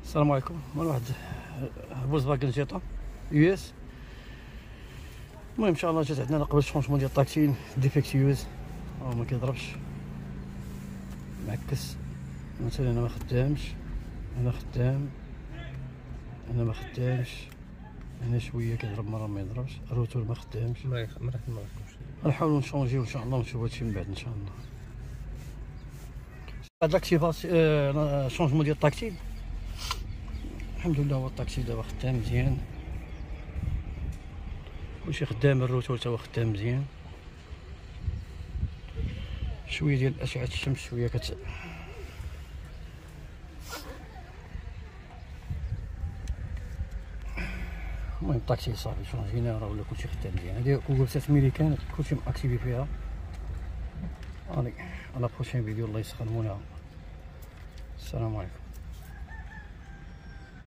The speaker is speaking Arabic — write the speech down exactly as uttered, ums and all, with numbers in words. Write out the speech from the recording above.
السلام عليكم. مال واحد فولكس فاجن جيتا يو اس. المهم ان شاء الله جات عندنا قبل الشونجمون ديال الطاكسين ديفيكتيوز، راه ما كيضربش، معكس. مثلا انا ما خدامش، انا خدام، انا ما خدامش، هنا شويه كيضرب مره ما يضربش، الروتور ما خدامش. ما يخ... ما راح غنحاولوا نشونجيو ان شاء الله ونشوفوا هادشي من بعد ان شاء الله. هاد لاكتيفاسيون آه شونجمون ديال الطاكسين الحمد لله، هو الطاكسي دابا خدام مزيان، كلشي خدام، الروتور تا هو خدام مزيان. شويه ديال اشعه الشمس شويه كت المهم الطاكسي صافي شونجينا، راه ولا كلشي خدام مزيان. هادي كوكولسات ميريكان كلشي ماكتيفي فيها. الي على بروشين فيديو، الله يسخر مولاها. السلام عليكم.